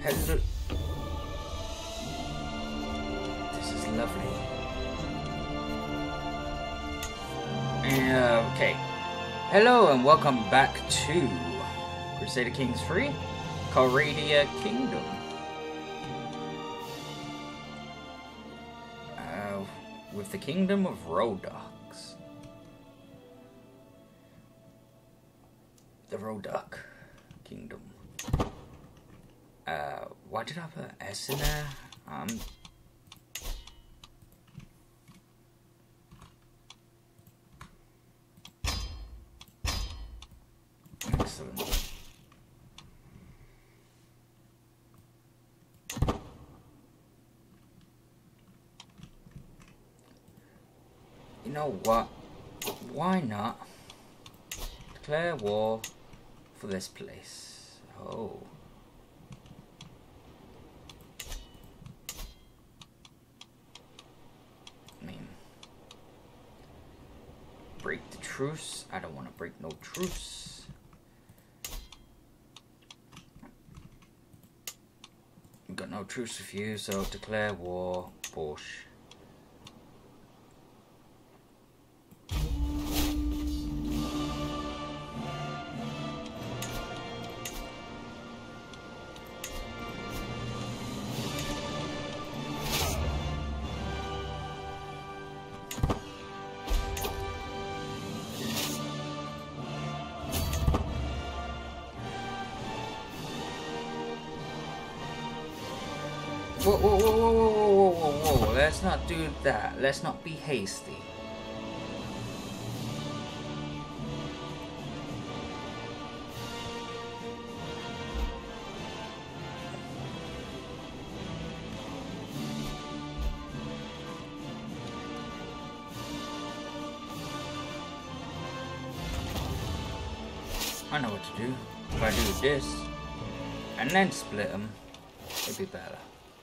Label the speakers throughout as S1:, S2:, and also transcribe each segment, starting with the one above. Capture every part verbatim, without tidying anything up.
S1: Hello. This is lovely. Uh, okay. Hello and welcome back to Crusader Kings three, Calradian Kingdom. Uh, with the Kingdom of Rhodoks. The Rhodok Kingdom. Uh, why did I put S in there? Um... Excellent. You know what? Why not declare war for this place? Oh. I mean, break the truce. I don't want to break no truce. Got no truce with you, so declare war, Porsche. Whoa, whoa, whoa, whoa, whoa, whoa, whoa, whoa, let's not do that. Let's not be hasty. I know what to do. If I do this, and then split them, it'd be better.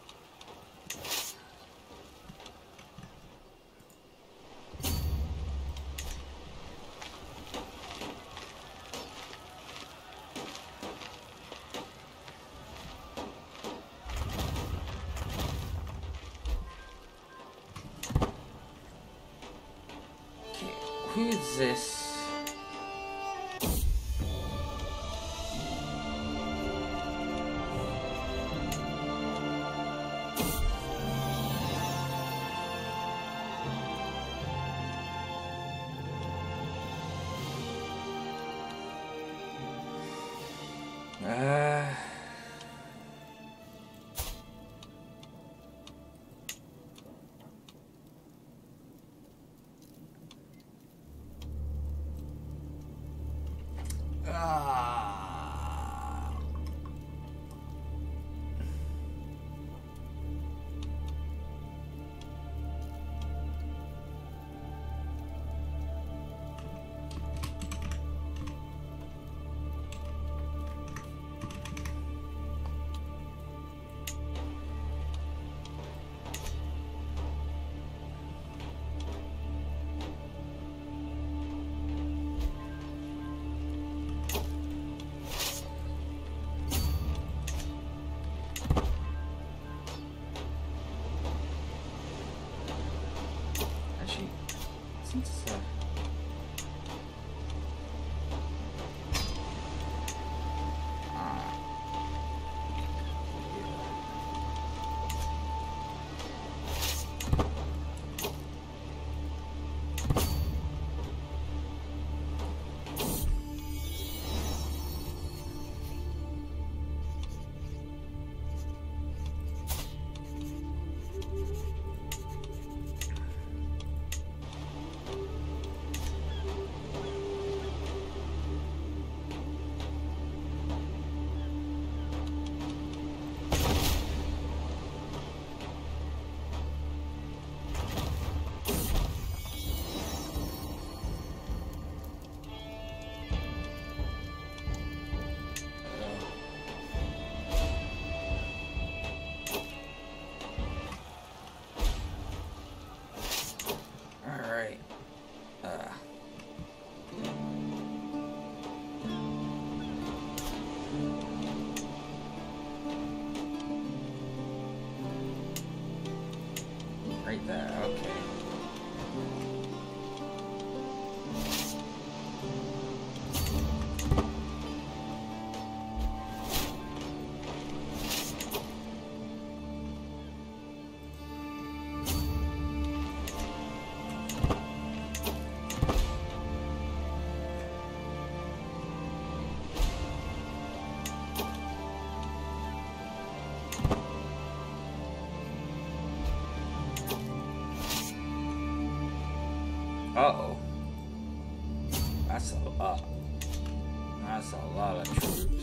S1: Who is this? Uh... Ah. Right there, okay. Uh-oh. That's a lot. That's a lot of troops.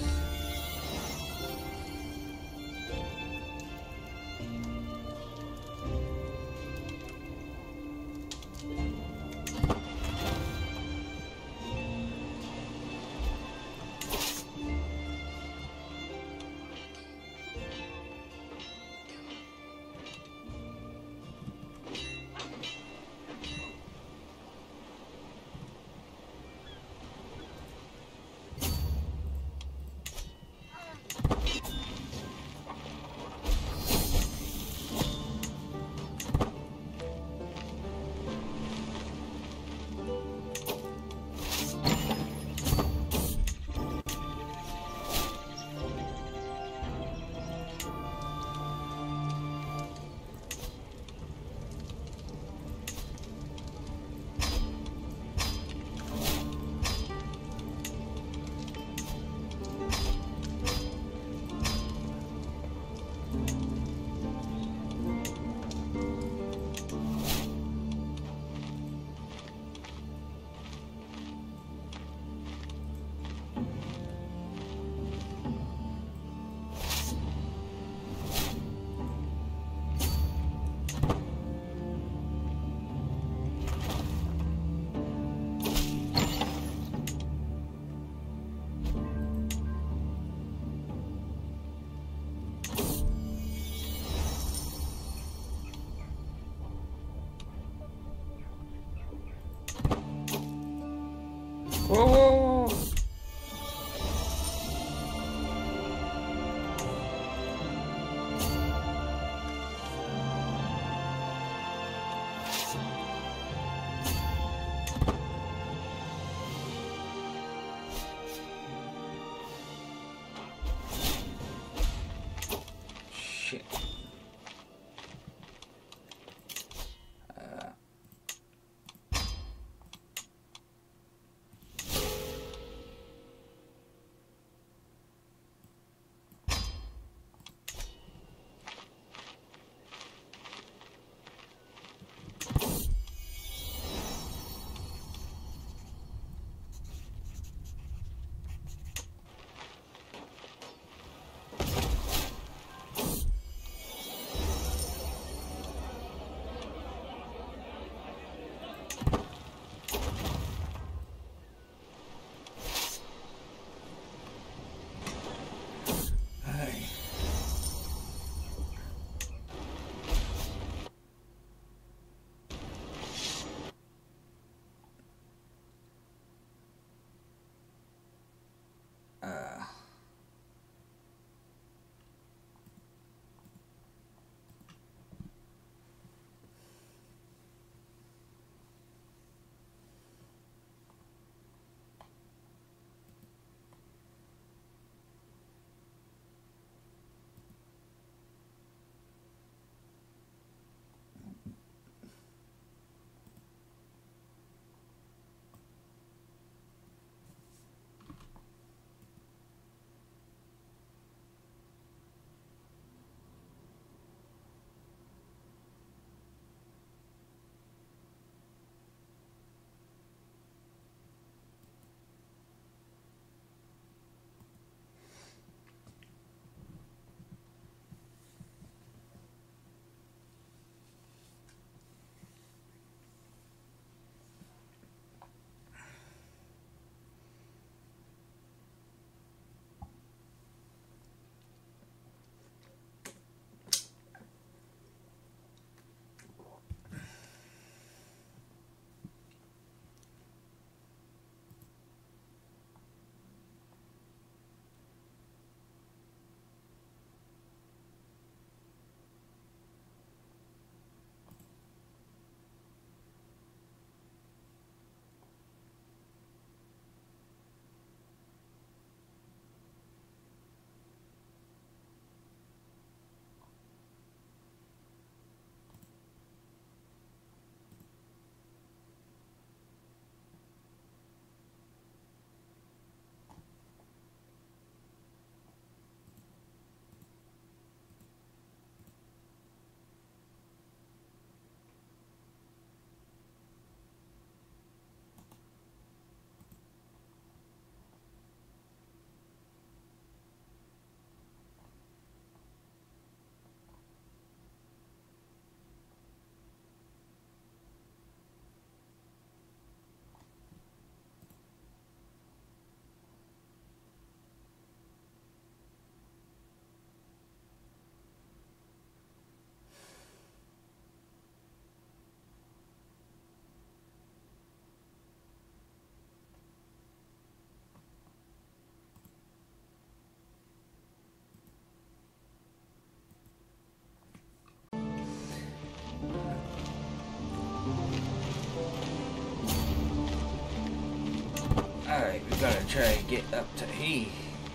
S1: try and get up to here.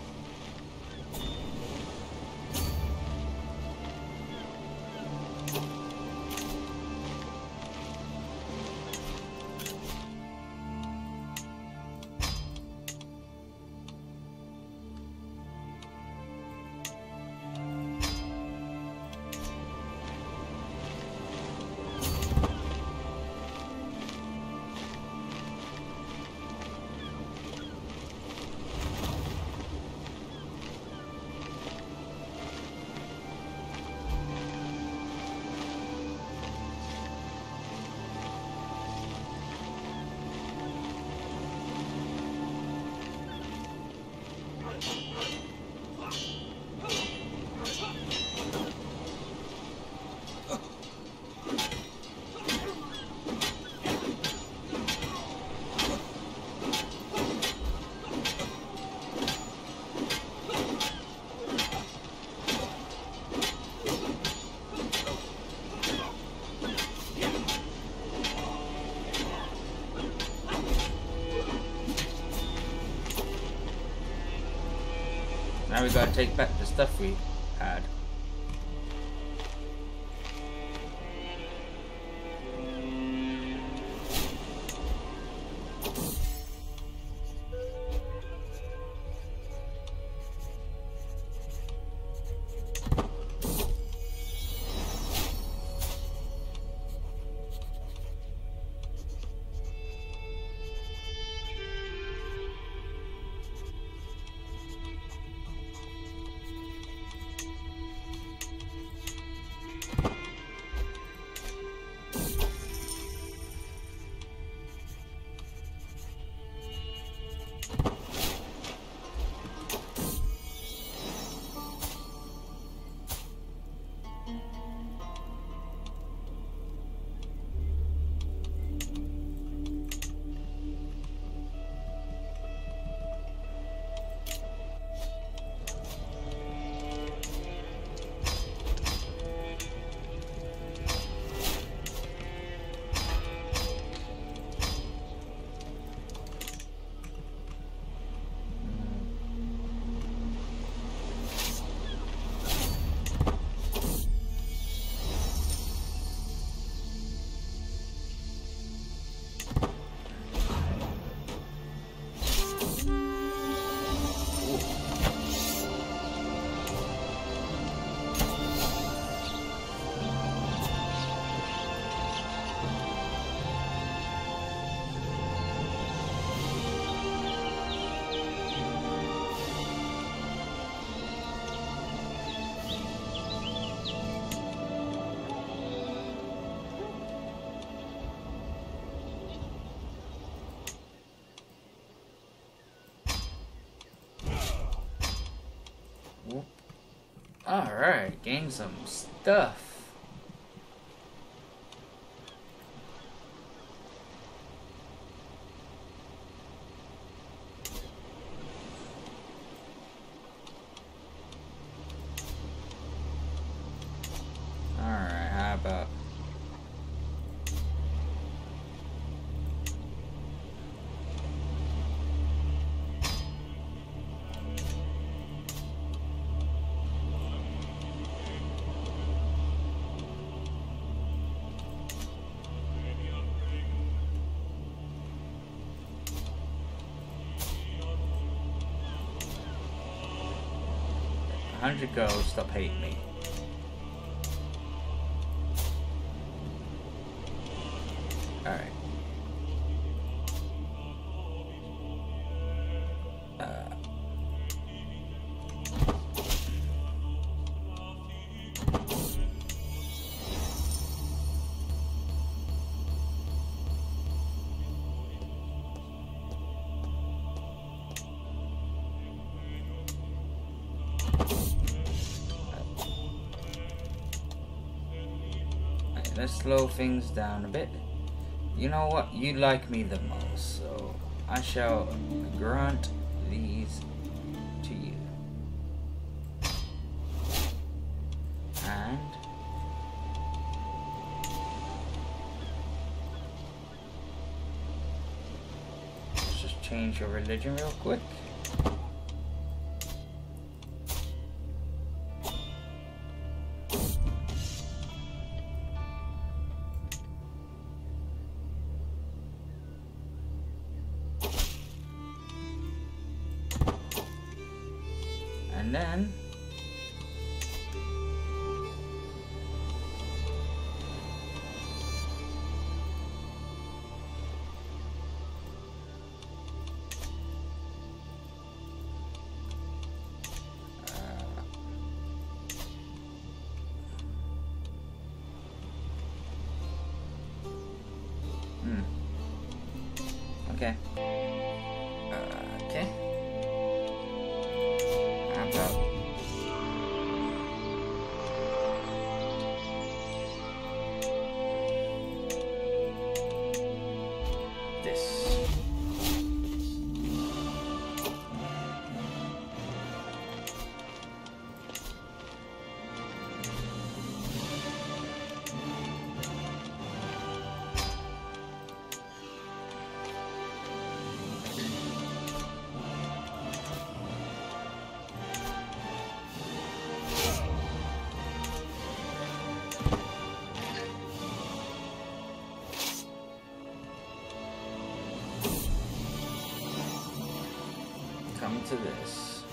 S1: Now we gotta take back the stuff we had. Alright, gain some stuff. Alright, how about one hundred gold, stop hating me. Alright. Uh. Let's slow things down a bit. You know what? You like me the most, so I shall grant these to you. And let's just change your religion real quick. And then Hmm. Okay. Uh, okay. How about this? Come to this.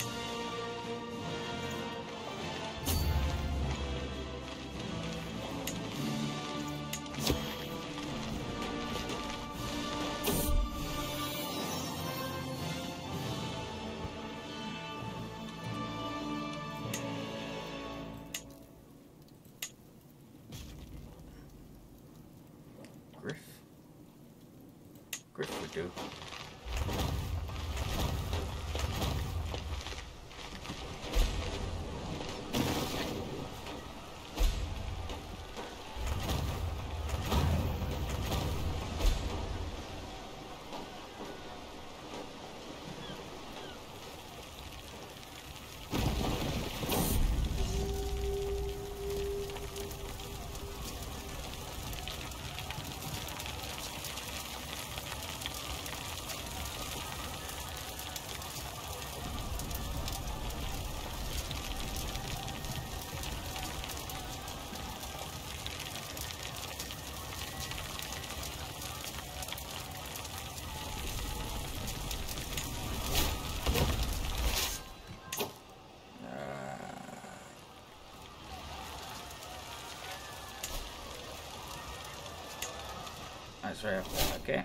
S1: Griff. Griff would do. That's right up there, okay.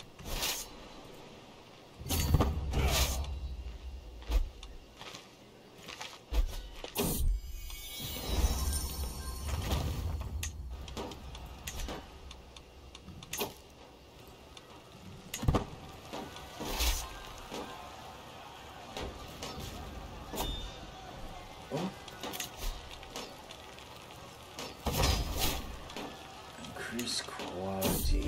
S1: Oh. Increase quality.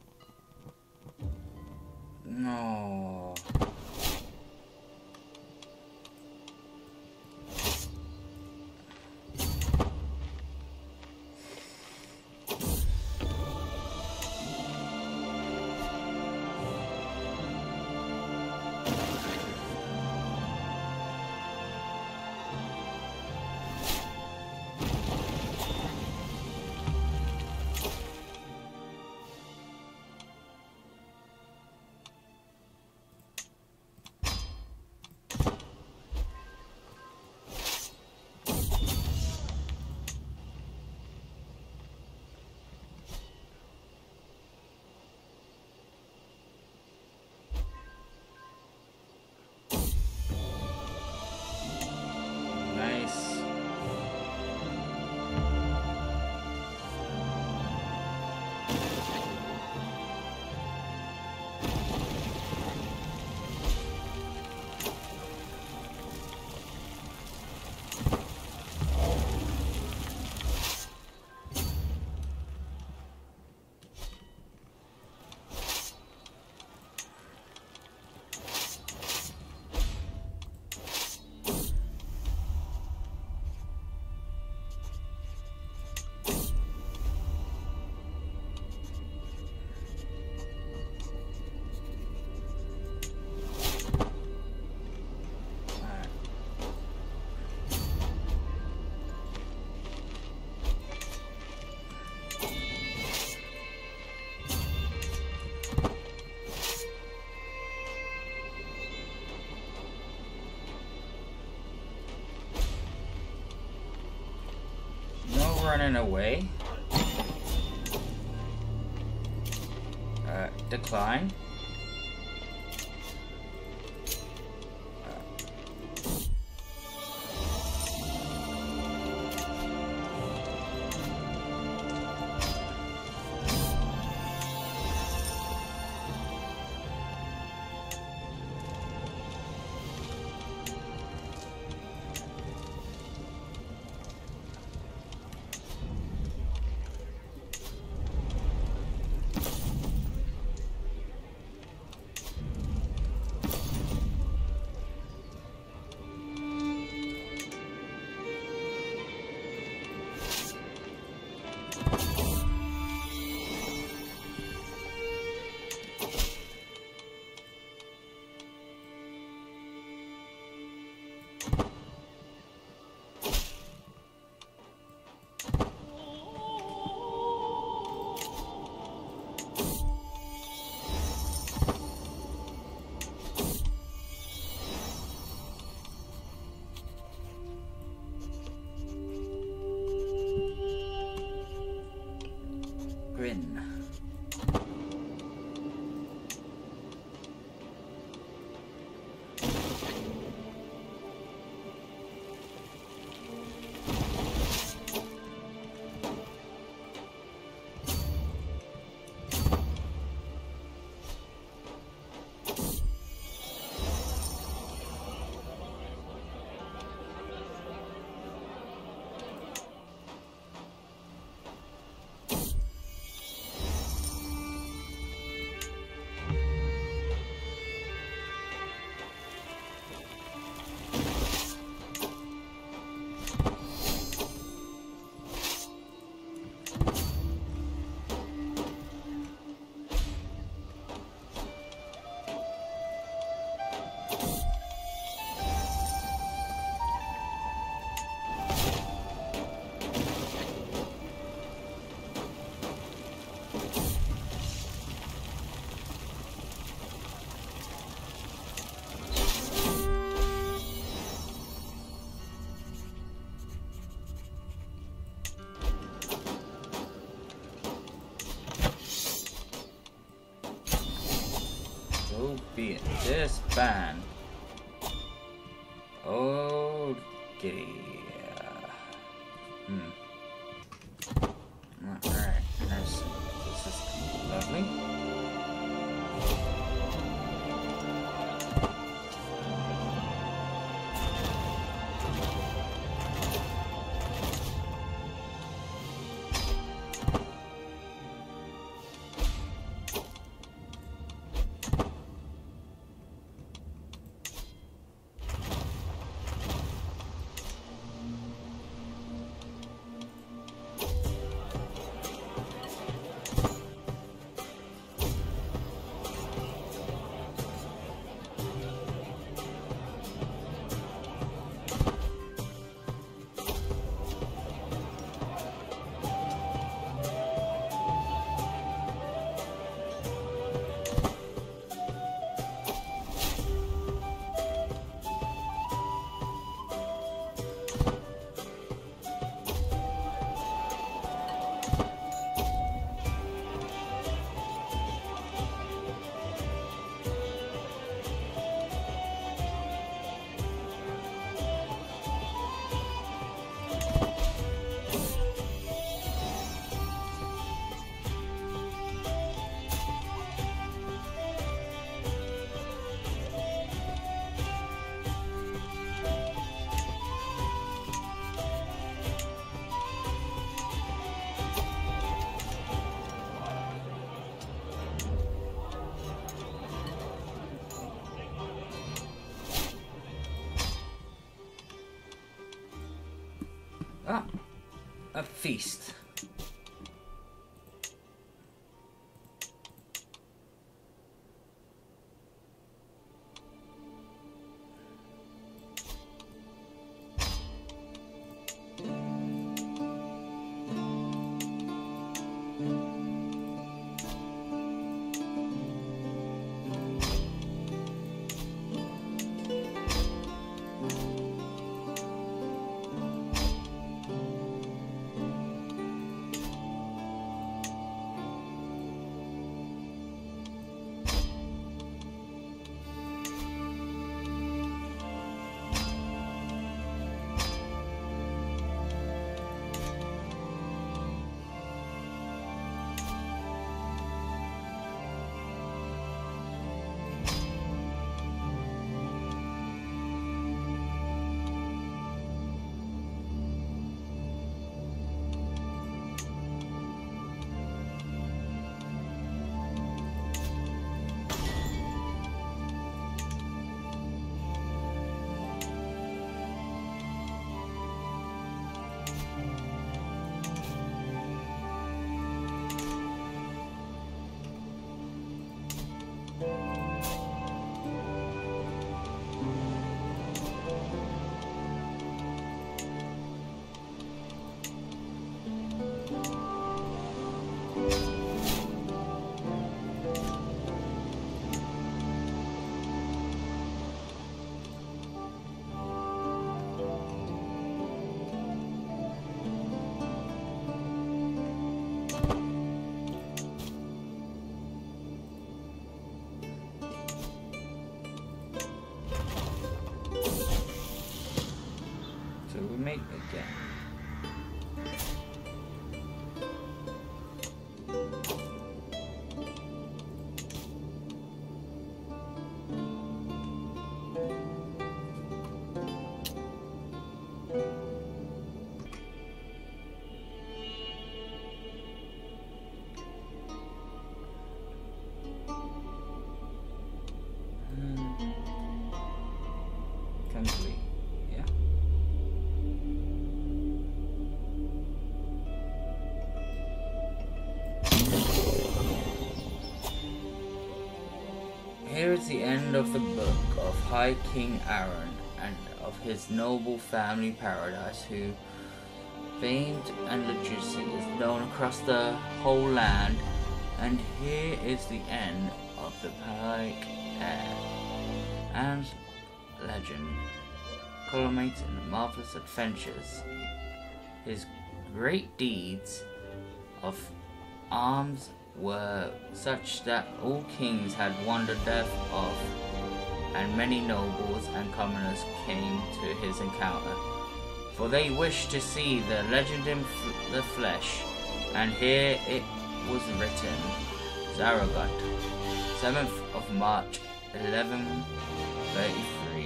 S1: No. running away. Uh, decline. Grin. So be it. Disband. Okay. Hmm. Alright. Nice. This is lovely. Ah, a feast. Make again. Complete. Yeah. Here is the end of the book of High King Aaron and of his noble family paradise, who famed and legitimacy is known across the whole land. And here is the end of the Pike Heir and legend, culminates in the marvelous adventures. His great deeds of arms were such that all kings had wondered death of, and many nobles and commoners came to his encounter, for they wished to see the legend in f the flesh. And here it was written: Zaragoth, seventh of March, eleven thirty-three.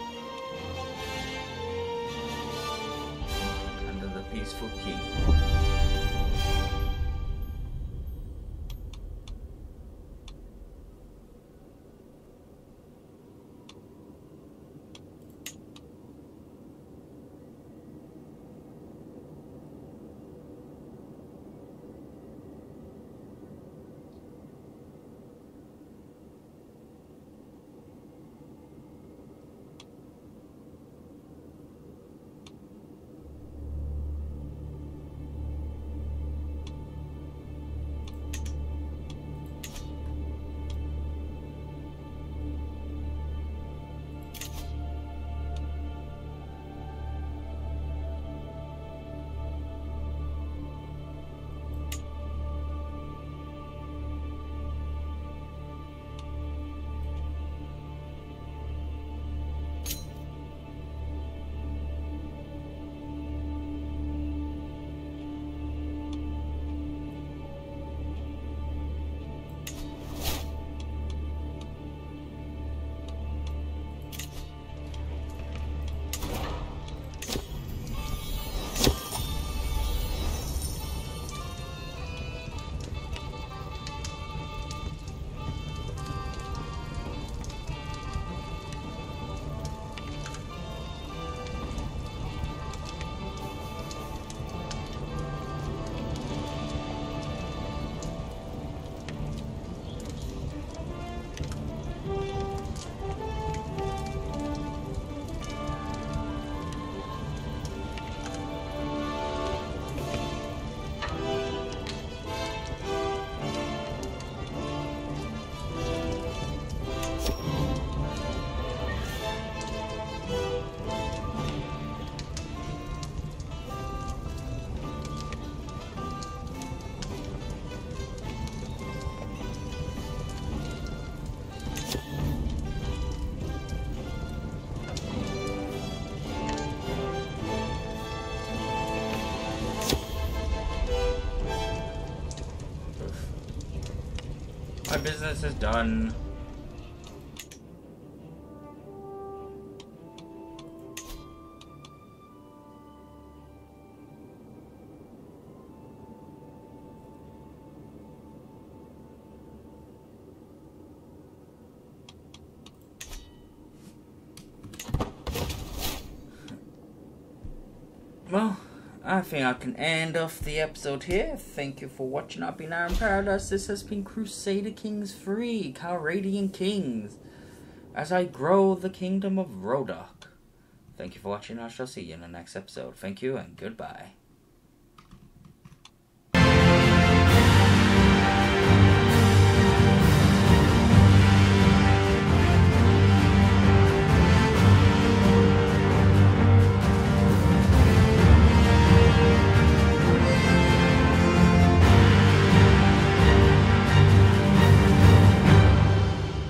S1: Under the peaceful king. My business is done. Well, I think I can end off the episode here. Thank you for watching. I've been Aaron Paradise. This has been Crusader Kings three, Calradian Kings, as I grow the kingdom of Rhodok. Thank you for watching. I shall see you in the next episode. Thank you and goodbye.